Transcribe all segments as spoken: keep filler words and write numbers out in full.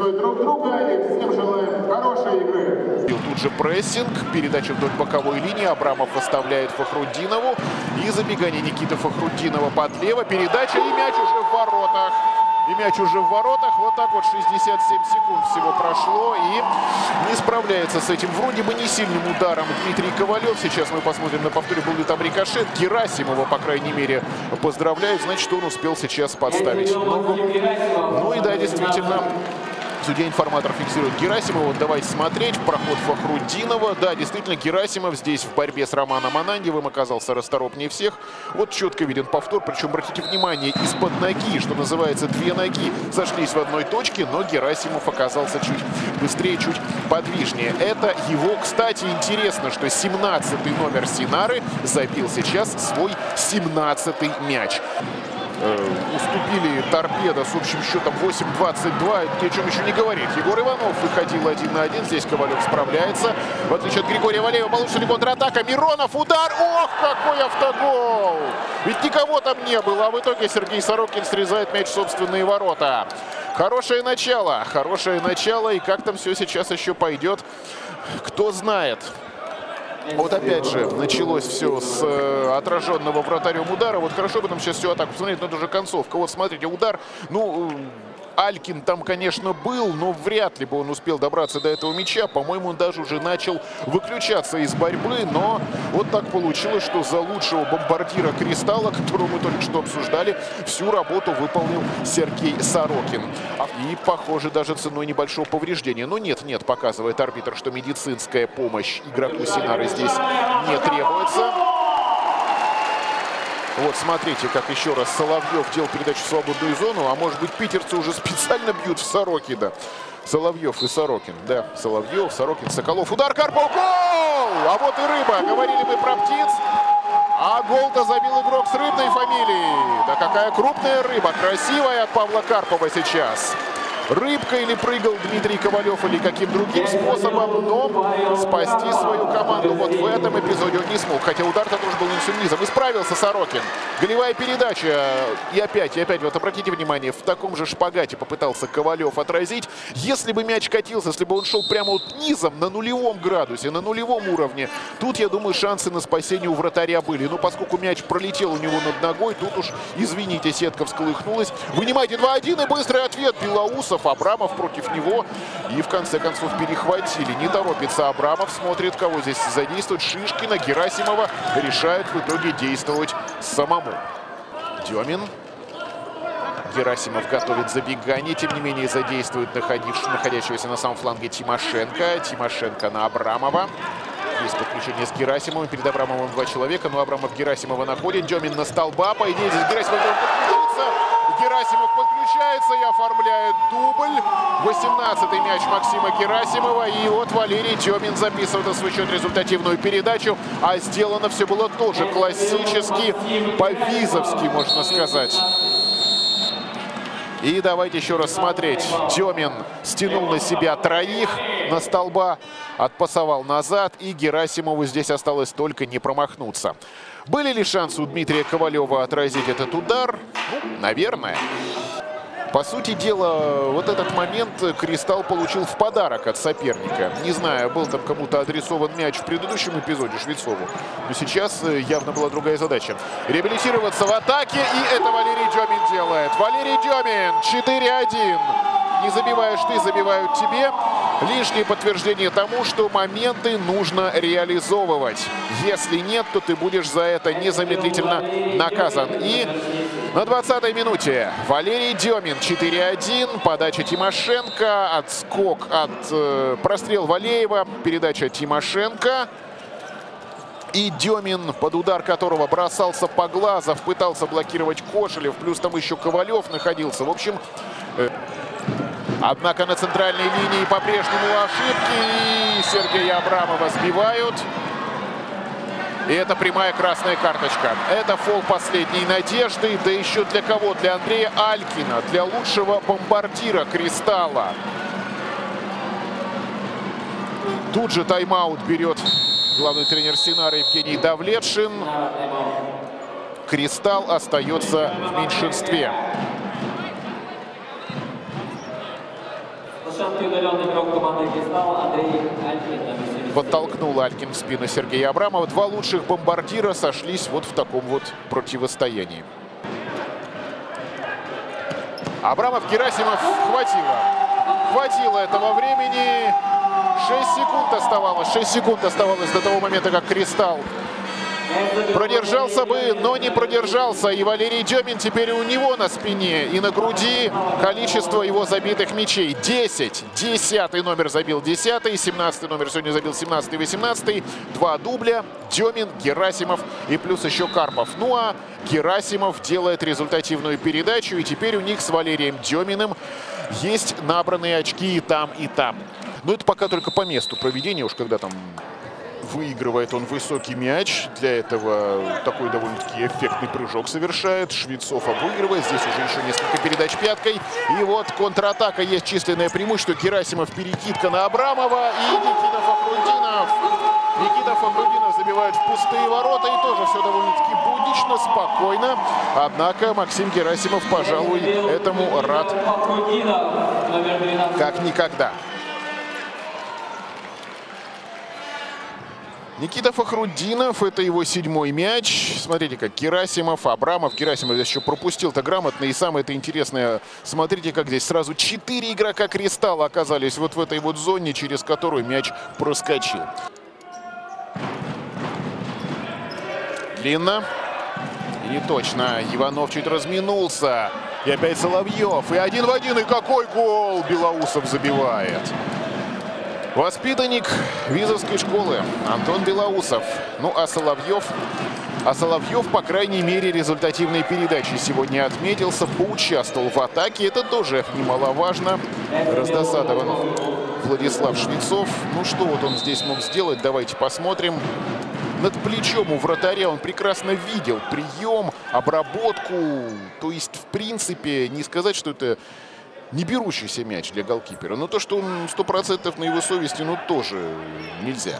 приветствуют друг друга и всем желаем хорошей игры. Тут же прессинг, передача вдоль боковой линии, Абрамов оставляет Фахруддинову и забегание Никиты Фахруддинова подлево, передача и мяч уже в воротах. И мяч уже в воротах. Вот так вот шестьдесят семь секунд всего прошло. И не справляется с этим вроде бы не сильным ударом Дмитрий Ковалев. Сейчас мы посмотрим на повторе, был ли там рикошет. Герасимова, по крайней мере, поздравляют. Значит, он успел сейчас подставить ногу. Ну и да, действительно, судья-информатор фиксирует Герасимова. Давайте смотреть. Проход Фахруддинова. Да, действительно, Герасимов здесь в борьбе с Романом Ананьевым оказался расторопнее всех. Вот четко виден повтор. Причем, обратите внимание, из-под ноги, что называется, две ноги сошлись в одной точке, но Герасимов оказался чуть быстрее, чуть подвижнее. Это его, кстати, интересно, что семнадцатый номер Синары забил сейчас свой семнадцатый мяч. Уступили Торпедо с общим счетом восемь двадцать два. Ни о чем еще не говорит. Егор Иванов выходил один на один. Здесь Ковалев справляется. В отличие от Григория Валеева, получится ли контратака. Миронов, удар. Ох, какой автогол! Ведь никого там не было. А в итоге Сергей Сорокин срезает мяч в собственные ворота. Хорошее начало. Хорошее начало. И как там все сейчас еще пойдет, кто знает. Вот опять же началось все с э, отраженного вратарем удара. Вот хорошо бы там сейчас всю атаку посмотреть, но это уже концовка. Вот смотрите, удар, ну, Алькин там, конечно, был, но вряд ли бы он успел добраться до этого мяча. По-моему, он даже уже начал выключаться из борьбы, но вот так получилось, что за лучшего бомбардира «Кристалла», которого мы только что обсуждали, всю работу выполнил Сергей Сорокин. И, похоже, даже ценой небольшого повреждения. Но нет, нет, показывает арбитр, что медицинская помощь игроку Синары здесь не требуется. Вот смотрите, как еще раз Соловьев делал передачу в свободную зону. А может быть, питерцы уже специально бьют в Сорокина. Соловьев и Сорокин. Да, Соловьев, Сорокин, Соколов. Удар Карпов. Гол! А вот и рыба. Говорили мы про птиц. А гол-то забил игрок с рыбной фамилией. Да какая крупная рыба. Красивая от Павла Карпова сейчас. Рыбка или прыгал Дмитрий Ковалев, или каким другим способом, но спасти свою команду вот в этом эпизоде он не смог. Хотя удар-то тоже был нанесен низом. И справился Сорокин. Голевая передача. И опять, и опять, вот обратите внимание, в таком же шпагате попытался Ковалев отразить. Если бы мяч катился, если бы он шел прямо вот низом, на нулевом градусе, на нулевом уровне, тут, я думаю, шансы на спасение у вратаря были. Но поскольку мяч пролетел у него над ногой, тут уж, извините, сетка всколыхнулась. Вынимайте два один и быстрый ответ Белоусов. Абрамов против него. И в конце концов перехватили. Не торопится Абрамов. Смотрит, кого здесь задействовать. Шишкина, Герасимова. Решает в итоге действовать самому. Демин. Герасимов готовит забегание. Тем не менее задействует находящегося на самом фланге Тимошенко. Тимошенко на Абрамова. Есть подключение с Герасимовым. Перед Абрамовым два человека. Но Абрамов Герасимова находит. Демин на столба. По идее, здесь Герасимов подключается. Герасимов подключается и оформляет дубль. восемнадцатый мяч Максима Герасимова. И вот Валерий Демин записывает на свой счет результативную передачу. А сделано все было тоже классически, по-визовски, можно сказать. И давайте еще раз смотреть. Демин стянул на себя троих, на столба отпасовал назад. И Герасимову здесь осталось только не промахнуться. Были ли шансы у Дмитрия Ковалева отразить этот удар? Ну, наверное. По сути дела, вот этот момент «Кристалл» получил в подарок от соперника. Не знаю, был там кому-то адресован мяч в предыдущем эпизоде Швецову. Но сейчас явно была другая задача. Реабилитироваться в атаке. И это Валерий Демин делает. Валерий Демин. четыре один. Не забиваешь ты, забивают тебе. Лишнее подтверждение тому, что моменты нужно реализовывать. Если нет, то ты будешь за это незамедлительно наказан. И на двадцатой минуте Валерий Демин. четыре один. Подача Тимошенко. Отскок от э, прострел Валеева. Передача Тимошенко. И Демин, под удар которого бросался Поглазов, пытался блокировать Кошелев. Плюс там еще Ковалев находился. В общем... Э, Однако на центральной линии по-прежнему ошибки. И Сергея Абрамова сбивают. И это прямая красная карточка. Это фол последней надежды. Да еще для кого? Для Андрея Алькина. Для лучшего бомбардира «Кристалла». Тут же тайм-аут берет главный тренер Синары Евгений Давлетшин. «Кристалл» остается в меньшинстве. подтолкнул Алькин в спину Сергея Абрамова. Два лучших бомбардира сошлись вот в таком вот противостоянии. Абрамов, Герасимов, хватило. Хватило этого времени. шесть секунд оставалось. шесть секунд оставалось до того момента, как Кристалл продержался бы, но не продержался. И Валерий Демин теперь у него на спине и на груди количество его забитых мячей. десять. Десятый номер забил десятый. семнадцатый номер сегодня забил семнадцатый, восемнадцатый. Два дубля. Демин, Герасимов и плюс еще Карпов. Ну а Герасимов делает результативную передачу. И теперь у них с Валерием Деминым есть набранные очки и там, и там. Но это пока только по месту проведения. Уж когда там выигрывает он высокий мяч. Для этого такой довольно-таки эффектный прыжок совершает. Швецов обыгрывает. Здесь уже еще несколько передач пяткой. И вот контратака. Есть численное преимущество. Герасимов, перекидка на Абрамова. И Никита Фахруддинов. Никита Фахруддинов забивает в пустые ворота. И тоже все довольно-таки буднично, спокойно. Однако Максим Герасимов, пожалуй, этому рад как никогда. Никита Фахруддинов, это его седьмой мяч. Смотрите, как Герасимов, Абрамов. Герасимов здесь еще пропустил-то грамотно. И самое это интересное, смотрите, как здесь сразу четыре игрока Кристалла оказались вот в этой вот зоне, через которую мяч проскочил. Длинно. И не точно. Иванов чуть разминулся. И опять Соловьев. И один в один. И какой гол Белоусов забивает. Воспитанник Визовской школы Антон Белоусов. Ну а Соловьев, а Соловьев, по крайней мере, результативной передачи сегодня отметился, поучаствовал в атаке. Это тоже немаловажно. Раздосадован Владислав Швецов. Ну что вот он здесь мог сделать, давайте посмотрим. Над плечом у вратаря он прекрасно видел прием, обработку. То есть, в принципе, не сказать, что это не берущийся мяч для голкипера. Но то, что он сто процентов на его совести, ну тоже нельзя.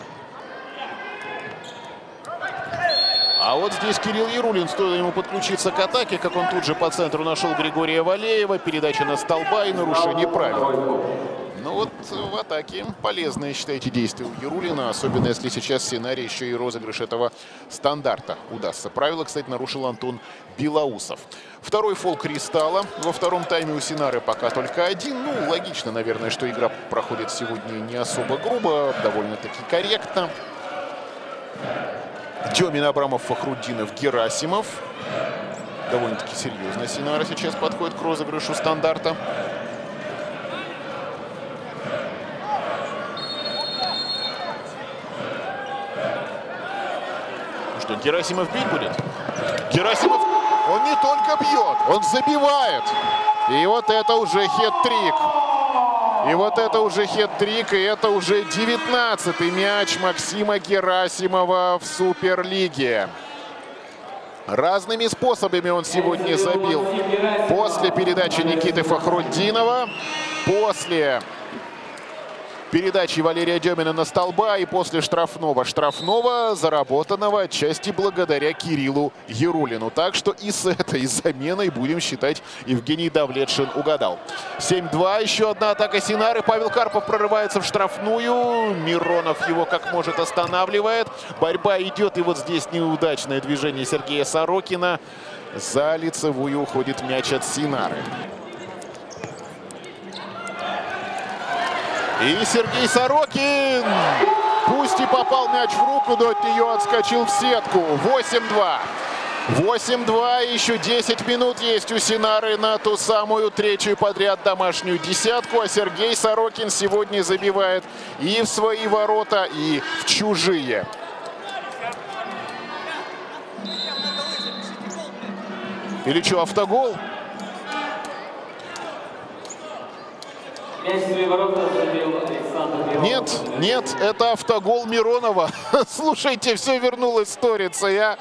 А вот здесь Кирилл Ярулин, стоило ему подключиться к атаке, как он тут же по центру нашел Григория Валеева. Передача на столба и нарушение правил. Ну вот в атаке полезные, считайте, действия у Ярулина. Особенно если сейчас сценарий еще и розыгрыш этого стандарта удастся. Правило, кстати, нарушил Антон Белоусов. Второй фол Кристалла. Во втором тайме у Синары пока только один. Ну, логично, наверное, что игра проходит сегодня не особо грубо. Довольно-таки корректно. Демин, Абрамов, Фахруддинов, Герасимов. Довольно-таки серьезно Синара сейчас подходит к розыгрышу стандарта. Что, Герасимов бить будет? Герасимов, он не только бьет, он забивает. И вот это уже хет-трик. И вот это уже хет-трик, и это уже девятнадцатый мяч Максима Герасимова в Суперлиге. Разными способами он сегодня забил. После передачи Никиты Фахруддинова, после передачи Валерия Демина на столба и после штрафного. Штрафного, заработанного отчасти благодаря Кириллу Ярулину. Так что и с этой заменой, будем считать, Евгений Давлетшин угадал. семь-два. Еще одна атака Синары. Павел Карпов прорывается в штрафную. Миронов его как может останавливает. Борьба идет. И вот здесь неудачное движение Сергея Сорокина. За лицевую уходит мяч от Синары. И Сергей Сорокин, пусть и попал мяч в руку, но от нее отскочил в сетку. восемь-два. восемь-два. Еще десять минут есть у Синары на ту самую третью подряд домашнюю десятку. А Сергей Сорокин сегодня забивает и в свои ворота, и в чужие. Или что, автогол? Нет, нет, это автогол Миронова. Слушайте, все вернулось сторица. Я...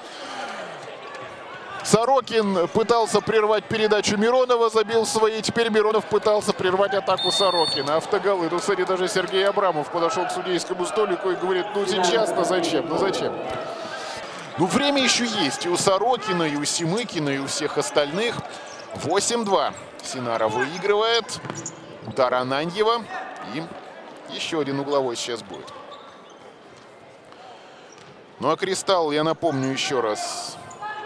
Сорокин пытался прервать передачу Миронова, забил свои. Теперь Миронов пытался прервать атаку Сорокина. Автоголы. Ну, кстати, даже Сергей Абрамов подошел к судейскому столику и говорит, ну сейчас-то зачем? Ну зачем? Ну, время еще есть и у Сорокина, и у Семыкина, и у всех остальных. восемь-два. Синара выигрывает. Удар Ананьева. И еще один угловой сейчас будет. Ну а Кристалл, я напомню еще раз.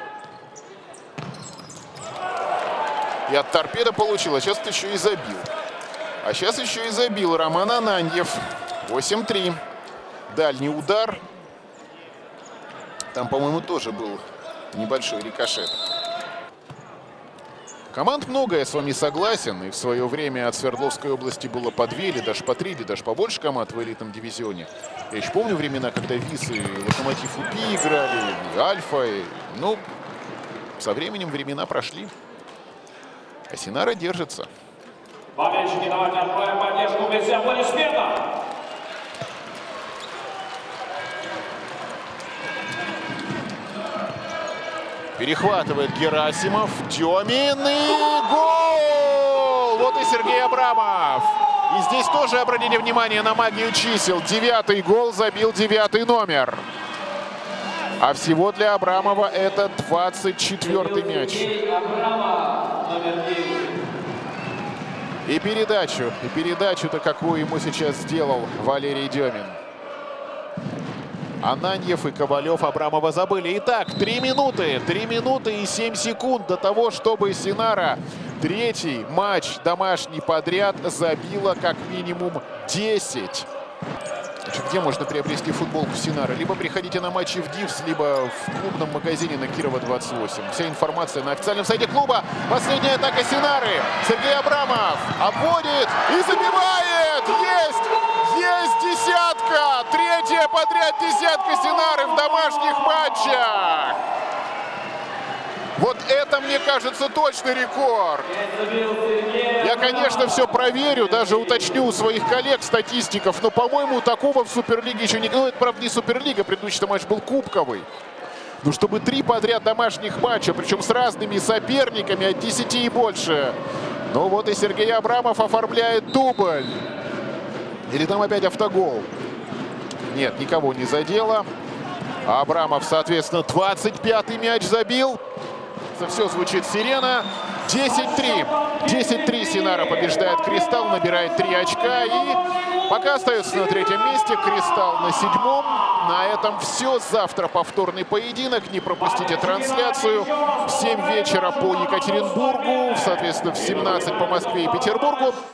И от торпеда получил, а сейчас еще и забил. А сейчас еще и забил Роман Ананьев. восемь три. Дальний удар. Там, по-моему, тоже был небольшой рикошет. Команд много, я с вами согласен. И в свое время от Свердловской области было по две, или даже по три, или даже побольше команд в элитном дивизионе. Я еще помню времена, когда ВИС и Локомотив УПИ играли, и Альфа. И, ну, со временем времена прошли. А Синара держится. Болельщики, давайте отправим поддержку без всех аплодисментов. Перехватывает Герасимов. Демин и гол! Вот и Сергей Абрамов. И здесь тоже обратите внимание на магию чисел. Девятый гол забил девятый номер. А всего для Абрамова это двадцать четвёртый мяч. И передачу, и передачу-то какую ему сейчас сделал Валерий Демин. Ананьев и Ковалев Абрамова забыли. Итак, три минуты, три минуты и семь секунд до того, чтобы Синара третий матч домашний подряд забила как минимум десять. Где можно приобрести футболку Синара? Либо приходите на матчи в Дивс, либо в клубном магазине на Кирова двадцать восемь. Вся информация на официальном сайте клуба. Последняя атака Синары. Сергей Абрамов обводит и забивает. Есть! Есть десятка! Третья подряд десятка Синары в домашних матчах. Вот это, мне кажется, точно рекорд. Я, конечно, все проверю, даже уточню у своих коллег-статистиков, но, по-моему, такого в Суперлиге еще не... Ну, это, правда, не Суперлига, предыдущий матч был кубковый. Ну, чтобы три подряд домашних матча, причем с разными соперниками, от десяти и больше. Ну, вот и Сергей Абрамов оформляет дубль. Или там опять автогол? Нет, никого не задело. А Абрамов, соответственно, двадцать пятый мяч забил. Все, звучит сирена. десять три. десять три Синара побеждает Кристалл, набирает три очка. И пока остается на третьем месте. Кристалл на седьмом. На этом все. Завтра повторный поединок. Не пропустите трансляцию. В семь вечера по Екатеринбургу. Соответственно, в семнадцать по Москве и Петербургу.